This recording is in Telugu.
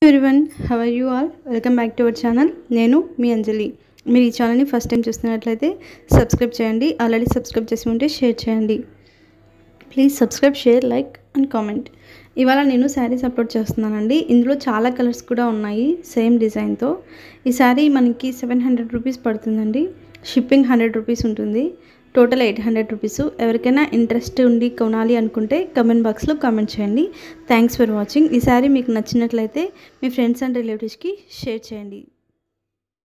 Everyone, how are you all? Welcome back to our channel. నేను మీ అంజలి. మీరు ఈ ఛానల్ని ఫస్ట్ టైం చూస్తున్నట్లయితే సబ్స్క్రైబ్ చేయండి. ఆల్రెడీ సబ్స్క్రైబ్ చేసి ఉంటే షేర్ చేయండి. Please subscribe, share, like and comment. ఇవాళ నేను శారీస్ అప్లోడ్ చేస్తున్నానండి. ఇందులో చాలా కలర్స్ కూడా ఉన్నాయి సేమ్ డిజైన్తో. ఈ శారీ మనకి 700 రూపీస్ పడుతుందండి. షిప్పింగ్ 100 రూపీస్ ఉంటుంది. Total 800 rupees. ఎవరికైనా ఇంట్రెస్ట్ ఉండి కొనాలి అనుకుంటే కమెంట్ బాక్స్లో కామెంట్ చేయండి. Thanks for watching. ఈ శారీ మీకు నచ్చినట్లయితే మీ ఫ్రెండ్స్ అండ్ రిలేటివ్స్కి షేర్ చేయండి.